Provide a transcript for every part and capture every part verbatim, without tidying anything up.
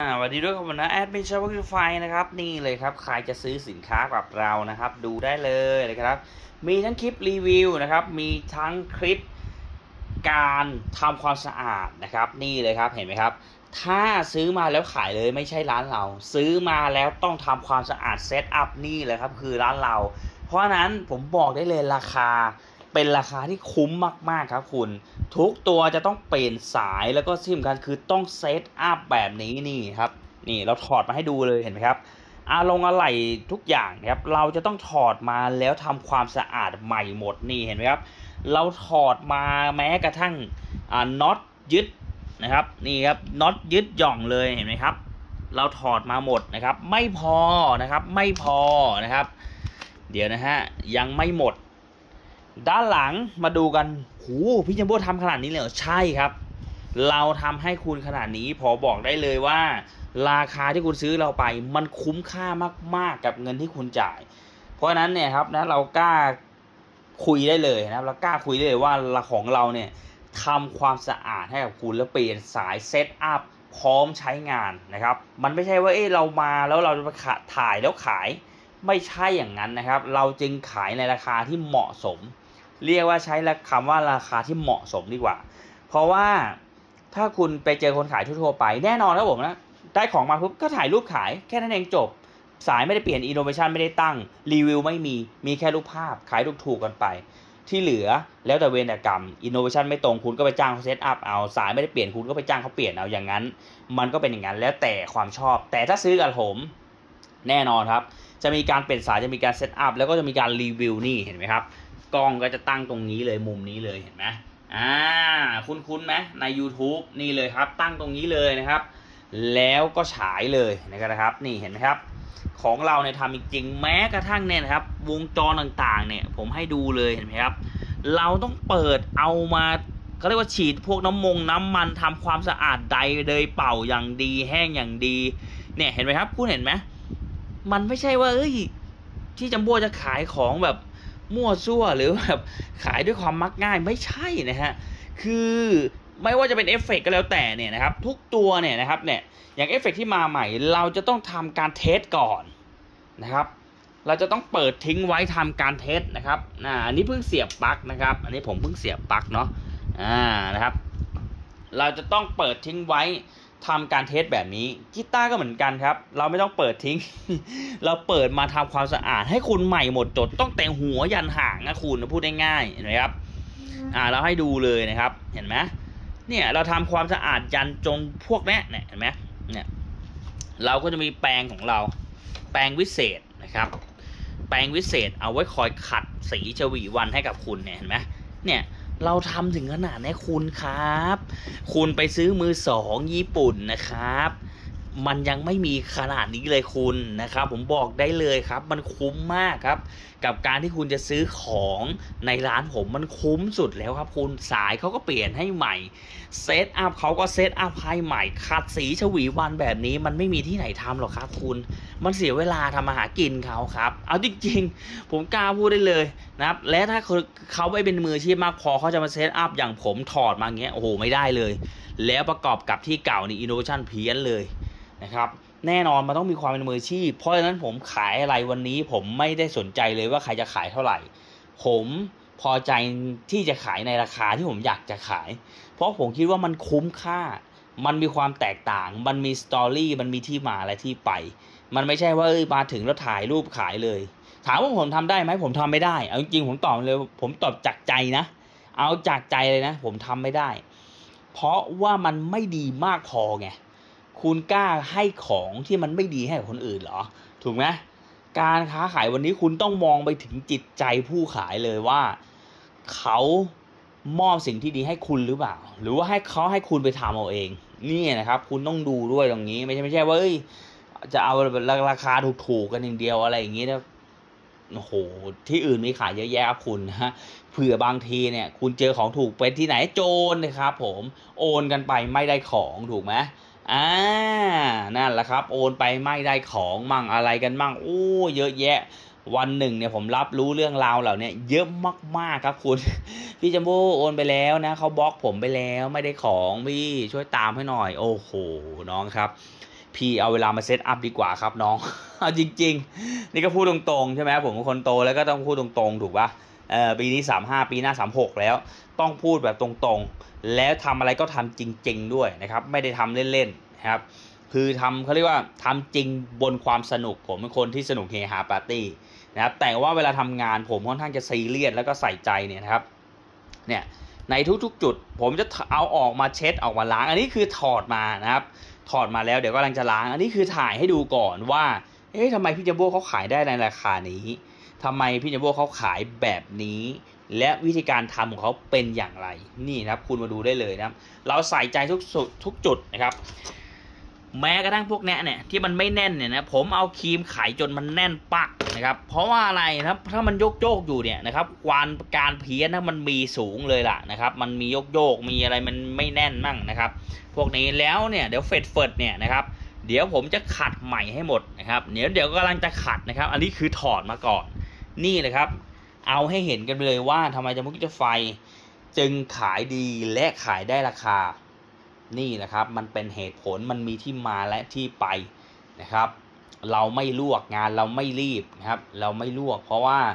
สวัสดีด้วยครับผมนะแอดมินชาววิไฟนะครับนี่เลยครับใครจะซื้อสินค้ากับเรานะครับดูได้เลยนะครับมีทั้งคลิปรีวิวนะครับมีทั้งคลิปการทำความสะอาดนะครับนี่เลยครับเห็นไหมครับถ้าซื้อมาแล้วขายเลยไม่ใช่ร้านเราซื้อมาแล้วต้องทำความสะอาดเซตอัพนี่เลยครับคือร้านเราเพราะฉะนั้นผมบอกได้เลยราคาเป็นราคาที่คุ้มมากๆครับคุณทุกตัวจะต้องเปลี่ยนสายแล้วก็ที่สำคัญคือต้องเซตอัพแบบนี้นี่ครับนี่เราถอดมาให้ดูเลยเห็นไหมครับอาลงอะไหล่ทุกอย่างครับเราจะต้องถอดมาแล้วทำความสะอาดใหม่หมดนี่เห็นไหมครับเราถอดมาแม้กระทั่งอ่าน็อตยึดนะครับนี่ครับน็อตยึดหย่องเลยเห็นไหมครับเราถอดมาหมดนะครับไม่พอนะครับไม่พอนะครับเดี๋ยวนะฮะยังไม่หมดด้านหลังมาดูกันหูพี่จัมโบ้ทำขนาดนี้เลยเหรอใช่ครับเราทำให้คุณขนาดนี้พอบอกได้เลยว่าราคาที่คุณซื้อเราไปมันคุ้มค่ามากๆกับเงินที่คุณจ่ายเพราะฉะนั้นเนี่ยครับนะเรากล้าคุยได้เลยนะครับเรากล้าคุยได้เลยว่าของเราเนี่ยทำความสะอาดให้กับคุณแล้วเปลี่ยนสายเซตอัพพร้อมใช้งานนะครับมันไม่ใช่ว่าเอ้เรามาแล้วเราจะไปถ่ายแล้วขายไม่ใช่อย่างนั้นนะครับเราจึงขายในราคาที่เหมาะสมเรียกว่าใช้คำว่าราคาที่เหมาะสมดีกว่าเพราะว่าถ้าคุณไปเจอคนขายทั่วๆไปแน่นอนครับผมนะได้ของมาปุ๊บก็ถ่ายรูปขายแค่นั้นเองจบสายไม่ได้เปลี่ยนอินโนเวชันไม่ได้ตั้งรีวิวไม่มีมีแค่รูปภาพขายถูกๆกันไปที่เหลือแล้วแต่เวรกรรมอินโนเวชันไม่ตรงคุณก็ไปจ้างเขาเซตอัพเอาสายไม่ได้เปลี่ยนคุณก็ไปจ้างเขาเปลี่ยนเอาอย่างนั้นมันก็เป็นอย่างนั้นแล้วแต่ความชอบแต่ถ้าซื้อกับผมแน่นอนครับจะมีการเปลี่ยนสายจะมีการเซตอัพแล้วก็จะมีการรีวิวนี่เห็นไหมครับกล้องก็จะตั้งตรงนี้เลยมุมนี้เลยเห็นไหมอ่าคุ้นๆไหมใน YouTube นี่เลยครับตั้งตรงนี้เลยนะครับแล้วก็ฉายเลยนะครับนี่เห็นไหมครับของเราเนี่ยทำจริงๆแม้กระทั่งเนี่ยนะครับวงจรต่างๆเนี่ยผมให้ดูเลยเห็นไหมครับเราต้องเปิดเอามาเขาเรียกว่าฉีดพวกน้ำมงน้ำมันทำความสะอาดใดเลยเป่าอย่างดีแห้งอย่างดีเนี่ยเห็นไหมครับคุณเห็นไหมมันไม่ใช่ว่าเอ้ยที่จัมโบ้จะขายของแบบมั่วซั่วหรือแบบขายด้วยความมักง่ายไม่ใช่นะฮะคือไม่ว่าจะเป็นเอฟเฟกต์ก็แล้วแต่เนี่ยนะครับทุกตัวเนี่ยนะครับเนี่ยอย่างเอฟเฟกต์ที่มาใหม่เราจะต้องทำการเทสก่อนนะครับเราจะต้องเปิดทิ้งไว้ทำการเทสนะครับอ่าอันนี้เพิ่งเสียบปลั๊กนะครับอันนี้ผมเพิ่งเสียบปลั๊กเนาะอ่านะครับเราจะต้องเปิดทิ้งไว้ทำการเทสแบบนี้กีตาร์ก็เหมือนกันครับเราไม่ต้องเปิดทิ้ง เราเปิดมาทำความสะอาดให้คุณใหม่หมดจดต้องแต่งหัวยันหางนะคุณพูดง่ายๆเห็นไหมครับอ่าเราให้ดูเลยนะครับเห็นไหมเนี่ยเราทำความสะอาดยันจนพวกนี้เนี่ยเห็นไหมเนี่ยเราก็จะมีแปรงของเราแปรงวิเศษนะครับแปรงวิเศษเอาไว้คอยขัดสีฉวีวันให้กับคุณเนี่ยเห็นไหมเนี่ยเราทำถึงขนาดนี้คุณครับคุณไปซื้อมือสองญี่ปุ่นนะครับมันยังไม่มีขนาดนี้เลยคุณนะครับผมบอกได้เลยครับมันคุ้มมากครับกับการที่คุณจะซื้อของในร้านผมมันคุ้มสุดแล้วครับคุณสายเขาก็เปลี่ยนให้ใหม่เซตอัพเขาก็เซตอัพให้ใหม่ขัดสีฉวีวันแบบนี้มันไม่มีที่ไหนทำหรอกครับคุณมันเสียเวลาทำมาหากินเขาครับเอาจริงๆผมกล้าพูดได้เลยนะครับและถ้าเขาไม่เป็นมืออาชีพมากพอเขาจะมาเซตอัพอย่างผมถอดมาเงี้ยโอ้โหไม่ได้เลยแล้วประกอบกับที่เก่านี่อินโนเวชั่นเพี้ยนเลยนะครับแน่นอนมันต้องมีความเป็นมืออาชีพเพราะฉะนั้นผมขายอะไรวันนี้ผมไม่ได้สนใจเลยว่าใครจะขายเท่าไหร่ผมพอใจที่จะขายในราคาที่ผมอยากจะขายเพราะผมคิดว่ามันคุ้มค่ามันมีความแตกต่างมันมีสตอรี่มันมีที่มาและที่ไปมันไม่ใช่ว่าเอ้ยมาถึงแล้วถ่ายรูปขายเลยถามว่าผมทำได้ไหมผมทำไม่ได้เอาจริงๆผมตอบเลยผมตอบจากใจนะเอาจากใจเลยนะผมทำไม่ได้เพราะว่ามันไม่ดีมากพอไงคุณกล้าให้ของที่มันไม่ดีให้กับคนอื่นเหรอถูกไหมการค้าขายวันนี้คุณต้องมองไปถึงจิตใจผู้ขายเลยว่าเขามอบสิ่งที่ดีให้คุณหรือเปล่าหรือว่าให้เขาให้คุณไปทำเอาเองนี่นะครับคุณต้องดูด้วยตรงนี้ไม่ใช่ไม่ใช่ว่าเอ้ยจะเอาราคาถูกๆกันอย่างเดียวอะไรอย่างนี้นะโอ้โหที่อื่นมีขายเยอะแยะครับคุณนะเผื่อบางทีเนี่ยคุณเจอของถูกไปที่ไหนโจรนะครับผมโอนกันไปไม่ได้ของถูกไหมอ่านั่นแหละครับโอนไปไม่ได้ของมั่งอะไรกันมั่งโอ้เยอะแยะวันหนึ่งเนี่ยผมรับรู้เรื่องราวเหล่านี้เยอะมากๆครับคุณพี่จัมโบ้โอนไปแล้วนะเขาบล็อกผมไปแล้วไม่ได้ของพี่ช่วยตามให้หน่อยโอ้โหน้องครับพพี่เอาเวลามาเซตอัพดีกว่าครับน้องเอาจริงๆนี่ก็พูดตรงๆใช่ไหมผมเป็นคนโตแล้วก็ต้องพูดตรงๆถูกปะเอ่อปีนี้สามห้าปีหน้าสามหกแล้วต้องพูดแบบตรงๆแล้วทำอะไรก็ทำจริงๆด้วยนะครับไม่ได้ทำเล่นๆนะครับคือทำเขาเรียกว่าทำจริงบนความสนุกผมเป็นคนที่สนุกเฮฮาปาร์ตี้นะครับแต่ว่าเวลาทำงานผมค่อนข้างจะซีเรียสแล้วก็ใส่ใจเนี่ยนะครับเนี่ยในทุกๆจุดผมจะเอาออกมาเช็ดออกมาล้างอันนี้คือถอดมานะครับถอดมาแล้วเดี๋ยวกำลังจะล้างอันนี้คือถ่ายให้ดูก่อนว่าเอ๊ะทำไมพี่จัมโบ้เขาขายได้ในราคานี้ทำไมพี่จัมโบ้เขาขายแบบนี้และวิธีการทำของเขาเป็นอย่างไรนี่นะครับคุณมาดูได้เลยนะครับเราใส่ใจทุกทุกจุดนะครับแม้กระทั่งพวกเนี้ยเนี่ยที่มันไม่แน่นเนี่ยนะผมเอาครีมไขจนมันแน่นปักนะครับเพราะว่าอะไรนะครับถ้ามันโยกโยกอยู่เนี่ยนะครับการการเพี้ยนนะมันมีสูงเลยล่ะนะครับมันมีโยกโยกมีอะไรมันไม่แน่นมั่งนะครับพวกนี้แล้วเนี่ยเดี๋ยวเฟดเฟิร์ดเนี่ยนะครับเดี๋ยวผมจะขัดใหม่ให้หมดนะครับเดี๋ยวเดี๋ยวกำลังจะขัดนะครับอันนี้คือถอดมาก่อนนี่เลยครับเอาให้เห็นกันไปเลยว่าทำไมจัมโบ้กิจไฟจึงขายดีและขายได้ราคานี่นะครับมันเป็นเหตุผลมันมีที่มาและที่ไปนะครับเราไม่ลวกงานเราไม่รีบนะครับเราไม่ลวกเพราะว่า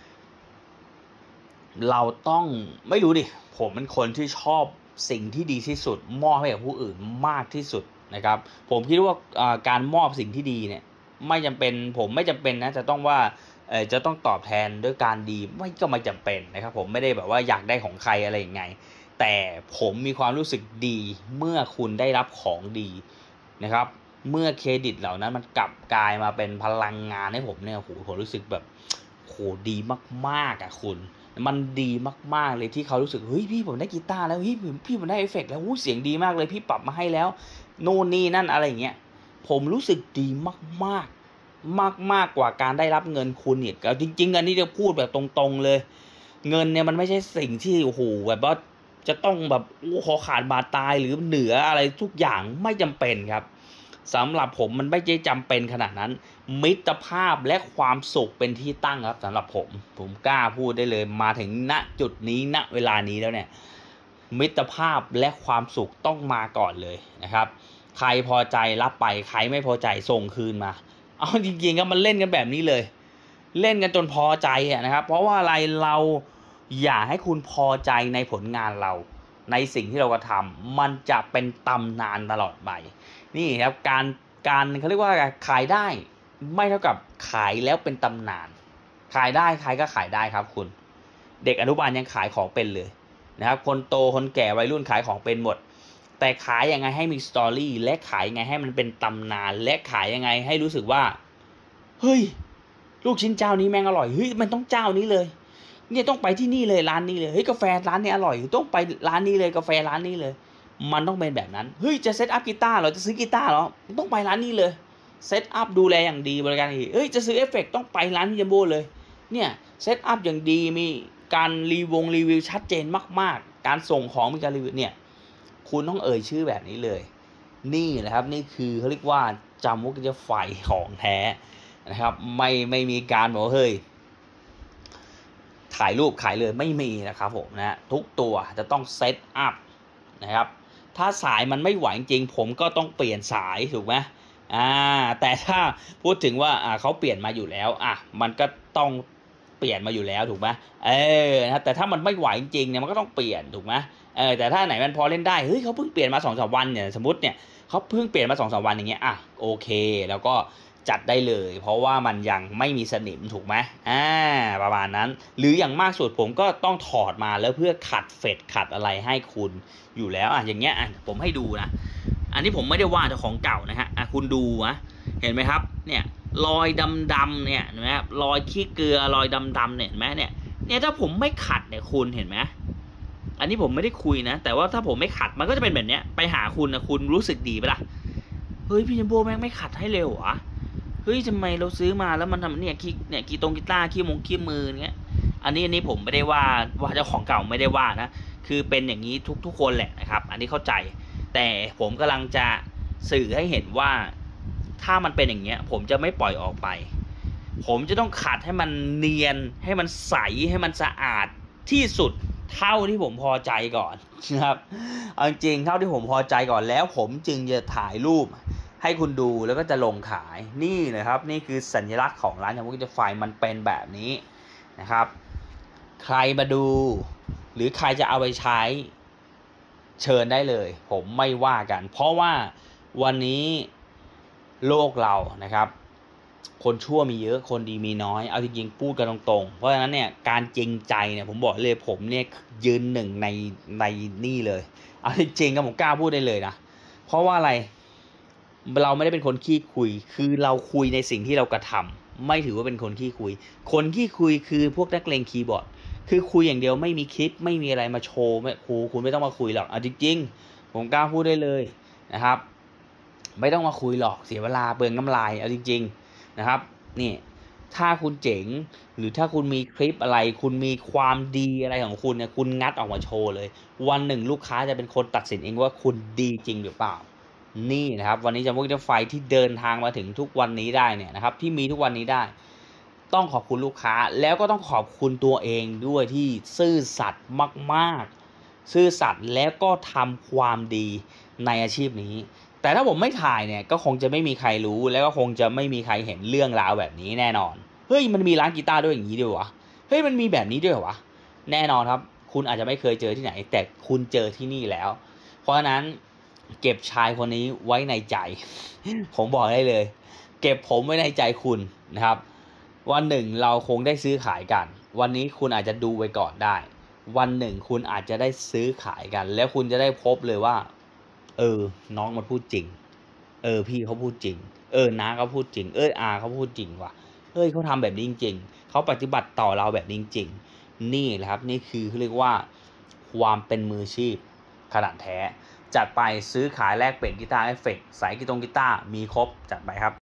เราต้องไม่รู้ดิผมเป็นคนที่ชอบสิ่งที่ดีที่สุดมอบให้กับผู้อื่นมากที่สุดนะครับผมคิดว่าการมอบสิ่งที่ดีเนี่ยไม่จำเป็นผมไม่จำเป็นนะจะต้องว่าเออจะต้องตอบแทนด้วยการดีไม่ก็ไม่จำเป็นนะครับผมไม่ได้แบบว่าอยากได้ของใครอะไรอย่างไงแต่ผมมีความรู้สึกดีเมื่อคุณได้รับของดีนะครับเมื่อเครดิตเหล่านั้นมันกลับกลายมาเป็นพลังงานให้ผมเนี่ยโหผมรู้สึกแบบโหดีมากๆอ่ะคุณมันดีมากๆเลยที่เขารู้สึกเฮ้ยพี่ผมได้กีตาร์แล้วเฮ้ยพี่ผมได้เอฟเฟกต์แล้วเสียงดีมากเลยพี่ปรับมาให้แล้วโน่นนี่นั่นอะไรอย่างเงี้ยผมรู้สึกดีมากๆมากมากกว่าการได้รับเงินคุณอีกเอาจริงๆอันนี้จะพูดแบบตรงๆเลยเงินเนี่ยมันไม่ใช่สิ่งที่โอ้โหแบบว่าจะต้องแบบโอ้ขอขาดบาดตายหรือเหนืออะไรทุกอย่างไม่จำเป็นครับสำหรับผมมันไม่ได้จำเป็นขนาดนั้นมิตรภาพและความสุขเป็นที่ตั้งครับสำหรับผมผมกล้าพูดได้เลยมาถึงณจุดนี้ณเวลานี้แล้วเนี่ยมิตรภาพและความสุขต้องมาก่อนเลยนะครับใครพอใจรับไปใครไม่พอใจส่งคืนมาเอาจริงๆก็มันเล่นกันแบบนี้เลยเล่นกันจนพอใจอะนะครับเพราะว่าอะไรเราอยากให้คุณพอใจในผลงานเราในสิ่งที่เรากระทำมันจะเป็นตำนานตลอดไปนี่ครับการการเขาเรียกว่าขายได้ไม่เท่ากับขายแล้วเป็นตำนานขายได้ใครก็ขายได้ครับคุณเด็กอนุบาลยังขายของเป็นเลยนะครับคนโตคนแก่วัยรุ่นขายของเป็นหมดแต่ขายยังไงให้มีสตอรี่และขายยังไงให้มันเป็นตำนานและขายยังไงให้รู้สึกว่าเฮ้ยลูกชิ้นเจ้านี้แม่งอร่อยเฮ้ยมันต้องเจ้านี้เลยเนี่ยต้องไปที่นี่เลยร้านนี้เลยเฮ้ยกาแฟร้านนี้อร่อยต้องไปร้านนี้เลยกาแฟร้านนี้เลยมันต้องเป็นแบบนั้นเฮ้ยจะเซตอัพกีตาร์เหรอจะซื้อกีตาร์เหรอต้องไปร้านนี้เลยเซตอัพดูแลอย่างดีบริการดีเฮ้ยจะซื้อเอฟเฟกต์ต้องไปร้านพี่จัมโบ้เลยเนี่ยเซตอัพอย่างดีมีการรีวงรีวิวชัดเจนมากๆการส่งของมีการรีวิวเนี่ยคุณต้องเอ่ยชื่อแบบนี้เลยนี่แหละครับนี่คือเขาเรียกว่าจัมโบ้กิจไฟของแท้นะครับไม่ไม่มีการบอกเฮ้ยถ่ายรูปขายเลยไม่มีนะครับผมนะทุกตัวจะต้องเซตอัพนะครับถ้าสายมันไม่ไหวจริงผมก็ต้องเปลี่ยนสายถูกไหมอ่าแต่ถ้าพูดถึงว่าอ่าเขาเปลี่ยนมาอยู่แล้วอ่ะมันก็ต้องเปลี่ยนมาอยู่แล้วถูกไหมเออนะแต่ถ้ามันไม่ไหวจริงเนี่ยมันก็ต้องเปลี่ยนถูกไหมเออแต่ถ้าไหนมันพอเล่นได้เฮ้ยเขาเพิ่งเปลี่ยนมาสองสามวันเนี่ยสมมติเนี่ยเขาเพิ่งเปลี่ยนมาสองสามวันอย่างเงี้ยอ่ะโอเคแล้วก็จัดได้เลยเพราะว่ามันยังไม่มีสนิมถูกไหมอ่าประมาณนั้นหรืออย่างมากสุดผมก็ต้องถอดมาแล้วเพื่อขัดเฟดขัดอะไรให้คุณอยู่แล้วอ่ะอย่างเงี้ยอ่ะผมให้ดูนะอันนี้ผมไม่ได้ว่าเจ้าของเก่านะฮะอ่ะคุณดูนะเห็นไหมครับเนี่ยรอยดำๆเนี่ยเห็นไหมครับรอยขี้เกลือรอยดำๆเนี่ยเห็นไหมเนี่ยเนี่ยถ้าผมไม่ขัดเนี่ยคุณเห็นไหมอันนี้ผมไม่ได้คุยนะแต่ว่าถ้าผมไม่ขัดมันก็จะเป็นแบบเนี้ยไปหาคุณนะคุณรู้สึกดีปะล่ะเฮ้ยพี่จัมโบ้แม่งไม่ขัดให้เร็วเหรอเฮ้ยทำไมเราซื้อมาแล้วมันทำเนี่ยขี้เนี่ยกีตงกีตาร์ขี้มงขี้มือเงี้ยอันนี้อันนี้ผมไม่ได้ว่าว่าเจ้าของเก่าไม่ได้ว่านะคือเป็นอย่างนี้ทุกทุกคนแหละนะครับอันนี้เข้าใจแต่ผมกำลังจะสื่อให้เห็นว่าถ้ามันเป็นอย่างเงี้ยผมจะไม่ปล่อยออกไปผมจะต้องขัดให้มันเนียนให้มันใสให้มันสะอาดที่สุดเท่าที่ผมพอใจก่อนนะครับเอาจริงเท่าที่ผมพอใจก่อนแล้วผมจึงจะถ่ายรูปให้คุณดูแล้วก็จะลงขายนี่นะครับนี่คือสัญลักษณ์ของร้านชาบูกิจไฟมันเป็นแบบนี้นะครับใครมาดูหรือใครจะเอาไปใช้เชิญได้เลยผมไม่ว่ากันเพราะว่าวันนี้โลกเรานะครับคนชั่วมีเยอะคนดีมีน้อยเอาจริงๆพูดกันตรงๆเพราะฉะนั้นเนี่ยการจริงใจเนี่ยผมบอกเลยผมเนี่ยยืนหนึ่งในในนี่เลยเอาจริงๆก็ผมกล้าพูดได้เลยนะเพราะว่าอะไรเราไม่ได้เป็นคนขี้คุยคือเราคุยในสิ่งที่เรากระทำไม่ถือว่าเป็นคนขี้คุยคนขี้คุยคือพวกนักเลงคีย์บอร์ดคือคุยอย่างเดียวไม่มีคลิปไม่มีอะไรมาโชว์ไม่ครูคุณไม่ต้องมาคุยหรอกเอาจริงๆผมกล้าพูดได้เลยนะครับไม่ต้องมาคุยหรอกเสียเวลาเปลืองน้ำลายเอาจริงๆนะครับนี่ถ้าคุณเจ๋งหรือถ้าคุณมีคลิปอะไรคุณมีความดีอะไรของคุณเนี่ยคุณงัดออกมาโชว์เลยวันหนึ่งลูกค้าจะเป็นคนตัดสินเองว่าคุณดีจริงหรือเปล่านี่นะครับวันนี้จามูกิจไฟที่เดินทางมาถึงทุกวันนี้ได้เนี่ยนะครับที่มีทุกวันนี้ได้ต้องขอบคุณลูกค้าแล้วก็ต้องขอบคุณตัวเองด้วยที่ซื่อสัตย์มากๆซื่อสัตย์แล้วก็ทำความดีในอาชีพนี้แต่ถ้าผมไม่ถ่ายเนี่ยก็คงจะไม่มีใครรู้แล้วก็คงจะไม่มีใครเห็นเรื่องราวแบบนี้แน่นอนเฮ้ยมันมีร้านกีตาร์ด้วยอย่างนี้ด้วยวะเฮ้ยมันมีแบบนี้ด้วยวะแน่นอนครับคุณอาจจะไม่เคยเจอที่ไหนแต่คุณเจอที่นี่แล้วเพราะฉะนั้นเก็บชายคนนี้ไว้ในใจผมบอกได้เลยเก็บผมไว้ในใจคุณนะครับวันหนึ่งเราคงได้ซื้อขายกันวันนี้คุณอาจจะดูไว้ก่อนได้วันหนึ่งคุณอาจจะได้ซื้อขายกันแล้วคุณจะได้พบเลยว่าเออน้องมันพูดจริงเออพี่เขาพูดจริงเออน้าเขาพูดจริงเอออาเขาพูดจริงว่ะเฮ้ยเขาทำแบบนี้จริงๆเขาปฏิบัติต่อเราแบบนี้จริงๆนี่แหละครับนี่คือเขาเรียกว่าความเป็นมืออาชีพขนาดแท้จัดไปซื้อขายแลกเปลี่ยนกีตาร์เอฟเฟกต์สายกีตงกีตาร์มีครบจัดไปครับ